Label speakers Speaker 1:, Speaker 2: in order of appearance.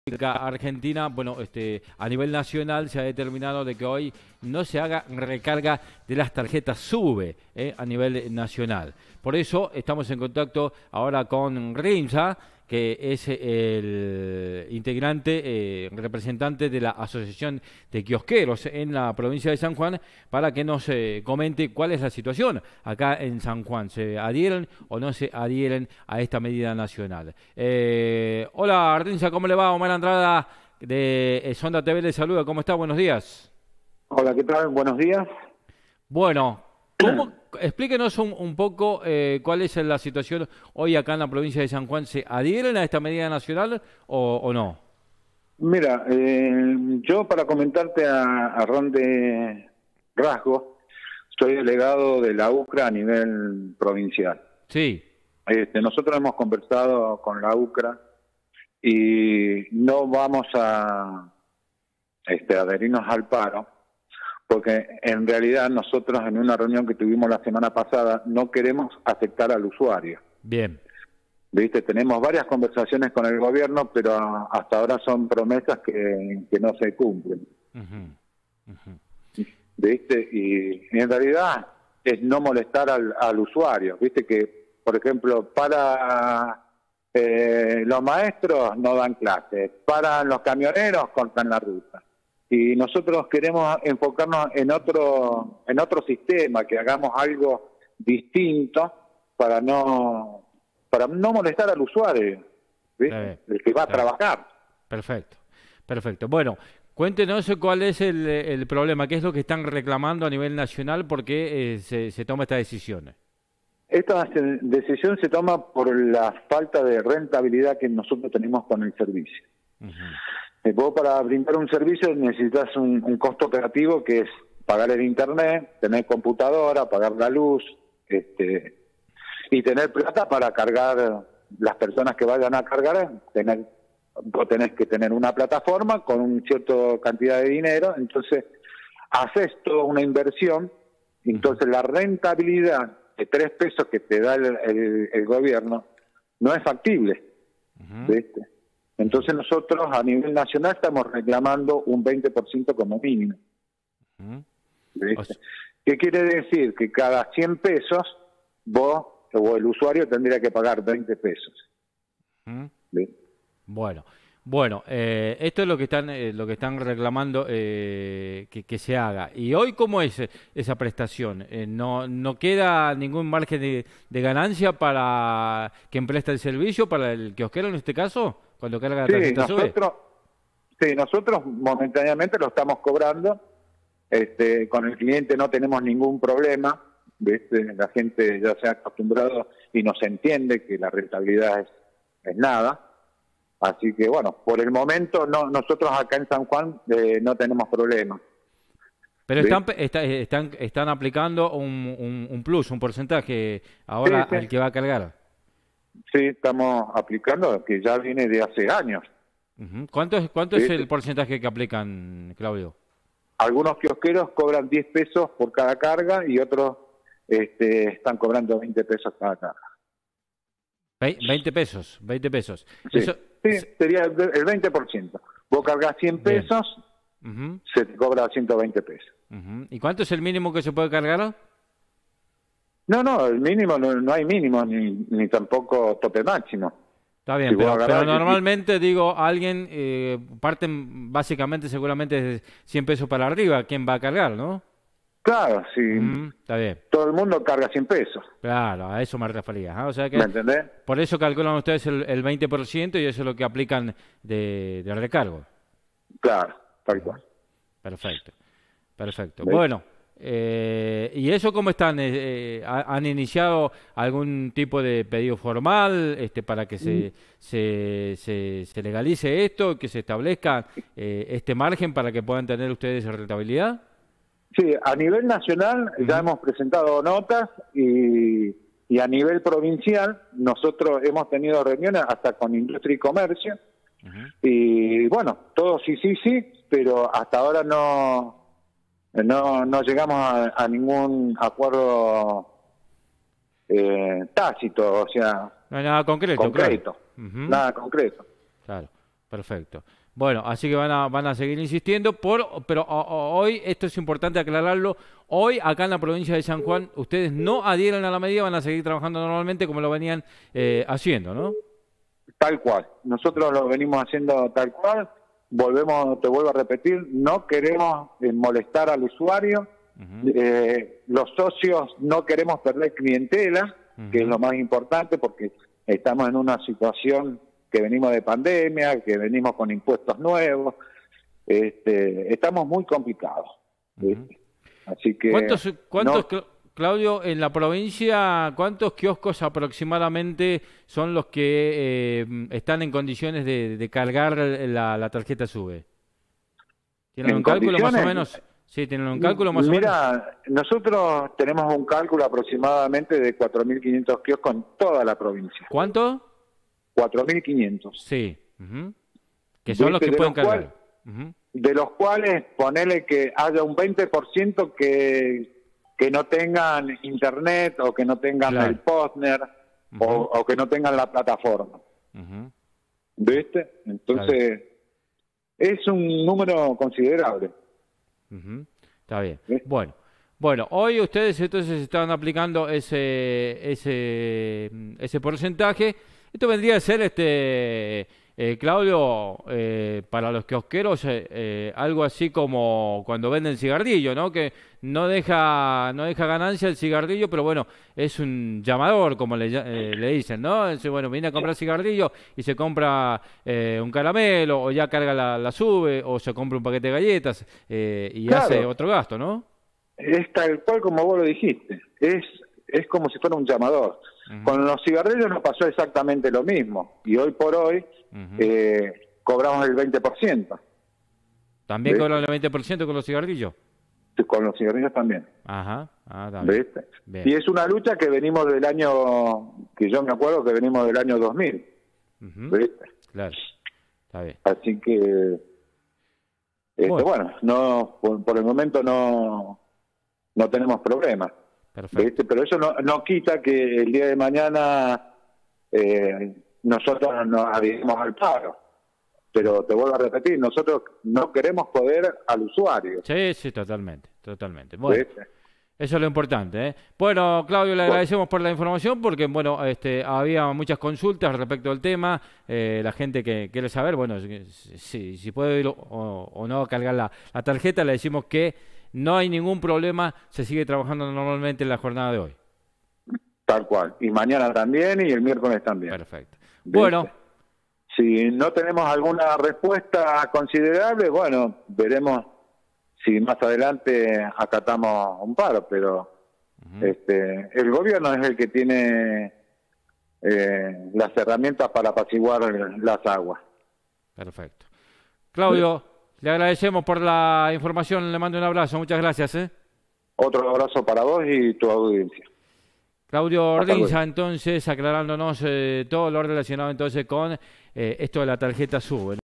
Speaker 1: Argentina, bueno, a nivel nacional se ha determinado de que hoy no se haga recarga de las tarjetas SUBE a nivel nacional. Por eso estamos en contacto ahora con Rimsa, que es el integrante, representante de la Asociación de Kiosqueros en la provincia de San Juan, para que nos comente cuál es la situación acá en San Juan. ¿Se adhieren o no se adhieren a esta medida nacional? Hola, Rimsa, ¿cómo le va? Omar Andrada de Sonda TV le saluda. ¿Cómo está? Buenos días.
Speaker 2: Hola, ¿qué tal? Buenos días.
Speaker 1: Bueno, explíquenos un poco cuál es la situación hoy acá en la provincia de San Juan. ¿Se adhieren a esta medida nacional o no?
Speaker 2: Mira, yo para comentarte a ron de rasgos, soy delegado de la UCRA a nivel provincial.
Speaker 1: Sí.
Speaker 2: Nosotros hemos conversado con la UCRA y no vamos a adherirnos al paro, porque en realidad nosotros en una reunión que tuvimos la semana pasada no queremos afectar al usuario.
Speaker 1: Bien.
Speaker 2: ¿Viste? Tenemos varias conversaciones con el gobierno, pero hasta ahora son promesas que no se cumplen. ¿Viste? Y en realidad es no molestar al usuario. ¿Viste? Que, por ejemplo, para los maestros no dan clases, para los camioneros cortan la ruta. Y nosotros queremos enfocarnos en otro sistema, que hagamos algo distinto para no molestar al usuario, ¿viste? El que va a trabajar.
Speaker 1: Perfecto, perfecto. Bueno, cuéntenos cuál es el problema, qué es lo que están reclamando a nivel nacional, por qué se toma esta decisión.
Speaker 2: Esta decisión se toma por la falta de rentabilidad que nosotros tenemos con el servicio. Vos para brindar un servicio necesitas un costo operativo, que es pagar el internet, tener computadora, pagar la luz, y tener plata para cargar las personas que vayan a cargar. Vos tenés que tener una plataforma con una cierta cantidad de dinero, entonces haces toda una inversión, entonces la rentabilidad de 3 pesos que te da el gobierno no es factible, ¿viste? Entonces nosotros a nivel nacional estamos reclamando un 20% como mínimo. ¿Viste? ¿Qué quiere decir? Que cada 100 pesos vos o el usuario tendría que pagar 20 pesos.
Speaker 1: Bueno, esto es lo que están reclamando que se haga. ¿Y hoy cómo es esa prestación? ¿No queda ningún margen de ganancia para quien presta el servicio, para el kiosquero en este caso, cuando carga la tarjeta SUBE?
Speaker 2: Sí, nosotros momentáneamente lo estamos cobrando. Con el cliente no tenemos ningún problema. ¿Viste? La gente ya se ha acostumbrado y nos entiende que la rentabilidad es nada. Así que bueno, por el momento nosotros acá en San Juan no tenemos problemas.
Speaker 1: Pero están aplicando un plus, un porcentaje ahora
Speaker 2: Sí.
Speaker 1: al que va a cargar.
Speaker 2: Sí, estamos aplicando, que ya viene de hace años.
Speaker 1: ¿Cuánto es el porcentaje que aplican, Claudio?
Speaker 2: Algunos kiosqueros cobran 10 pesos por cada carga y otros están cobrando 20 pesos cada carga.
Speaker 1: 20 pesos, 20 pesos.
Speaker 2: Sí,
Speaker 1: Eso,
Speaker 2: sería el 20%. Vos cargas 100 pesos, se te cobra 120 pesos.
Speaker 1: ¿Y cuánto es el mínimo que se puede cargar?
Speaker 2: No, el mínimo, no hay mínimo, ni tampoco tope máximo.
Speaker 1: Está bien, pero normalmente, digo, alguien parten básicamente seguramente de 100 pesos para arriba, ¿quién va a cargar, no?
Speaker 2: Claro, sí.
Speaker 1: Está bien.
Speaker 2: Todo el mundo carga 100 pesos.
Speaker 1: Claro, a eso me refería. O sea que,
Speaker 2: ¿me entendés?
Speaker 1: Por eso calculan ustedes el 20% y eso es lo que aplican de recargo.
Speaker 2: Claro, tal cual.
Speaker 1: Perfecto.
Speaker 2: ¿Ves?
Speaker 1: Bueno, ¿y eso cómo están? ¿Han iniciado algún tipo de pedido formal para que se legalice esto, que se establezca este margen para que puedan tener ustedes rentabilidad?
Speaker 2: Sí, a nivel nacional ya hemos presentado notas y a nivel provincial nosotros hemos tenido reuniones hasta con Industria y Comercio y bueno, todo sí, pero hasta ahora no llegamos a ningún acuerdo tácito, o sea,
Speaker 1: No hay nada concreto.
Speaker 2: concreto.
Speaker 1: Claro.
Speaker 2: Nada concreto.
Speaker 1: Claro. Perfecto. Bueno, así que van a seguir insistiendo, pero hoy, esto es importante aclararlo, hoy acá en la provincia de San Juan, ustedes no adhieren a la medida, van a seguir trabajando normalmente como lo venían haciendo, ¿no?
Speaker 2: Tal cual. Nosotros lo venimos haciendo tal cual. Te vuelvo a repetir, no queremos molestar al usuario. Los socios no queremos perder clientela, que es lo más importante, porque estamos en una situación que venimos de pandemia, que venimos con impuestos nuevos. Estamos muy complicados. Así que
Speaker 1: ¿Cuántos Claudio, en la provincia, cuántos kioscos aproximadamente son los que están en condiciones de cargar la tarjeta SUBE? ¿Tienen un cálculo más o menos? Sí, tienen un cálculo más o menos.
Speaker 2: Mira, nosotros tenemos un cálculo aproximadamente de 4.500 kioscos en toda la provincia.
Speaker 1: ¿Cuánto?
Speaker 2: 4.500.
Speaker 1: Sí. Que son los que pueden cargar.
Speaker 2: De los cuales, ponele que haya un 20% que no tengan internet o que no tengan el postner o que no tengan la plataforma. ¿Viste? Entonces, es un número considerable.
Speaker 1: Está bien. Bueno, hoy ustedes entonces están aplicando ese porcentaje. Esto vendría a ser, Claudio, para los kiosqueros, algo así como cuando venden cigarrillo, ¿no? Que no deja ganancia el cigarrillo, pero bueno, es un llamador, como le dicen, ¿no? Entonces, bueno, viene a comprar cigarrillo y se compra un caramelo, o ya carga la SUBE, o se compra un paquete de galletas y hace otro gasto, ¿no?
Speaker 2: Es tal cual como vos lo dijiste. Es como si fuera un llamador. Con los cigarrillos nos pasó exactamente lo mismo. Y hoy por hoy cobramos el 20%.
Speaker 3: ¿También cobran el 20% con los cigarrillos?
Speaker 2: Con los cigarrillos también.
Speaker 3: Ajá. También.
Speaker 2: ¿Viste? Y es una lucha que venimos del año, que yo me acuerdo que venimos del año 2000. ¿Viste?
Speaker 3: Claro. Está bien.
Speaker 2: Así que, bueno, no, por el momento no tenemos problemas.
Speaker 3: Perfecto.
Speaker 2: ¿Viste? Pero eso no quita que el día de mañana nosotros nos adherimos al paro. Pero te vuelvo a repetir, nosotros no queremos joder al usuario.
Speaker 3: Sí, totalmente. Bueno, ¿viste? Eso es lo importante, ¿eh? Bueno, Claudio, le agradecemos por la información porque, bueno, había muchas consultas respecto al tema, la gente que quiere saber, bueno, si puede ir o no cargar la tarjeta, le decimos que no hay ningún problema, se sigue trabajando normalmente en la jornada de hoy.
Speaker 2: Tal cual, y mañana también y el miércoles también.
Speaker 3: Perfecto.
Speaker 2: ¿Viste?
Speaker 3: Bueno.
Speaker 2: Si no tenemos alguna respuesta considerable, bueno, veremos si más adelante acatamos un paro, pero el gobierno es el que tiene las herramientas para apaciguar las aguas.
Speaker 3: Perfecto. Claudio, le agradecemos por la información, le mando un abrazo, muchas gracias.
Speaker 2: Otro abrazo para vos y tu audiencia.
Speaker 3: Claudio Orlinza, entonces, aclarándonos todo lo relacionado entonces con esto de la tarjeta SUBE.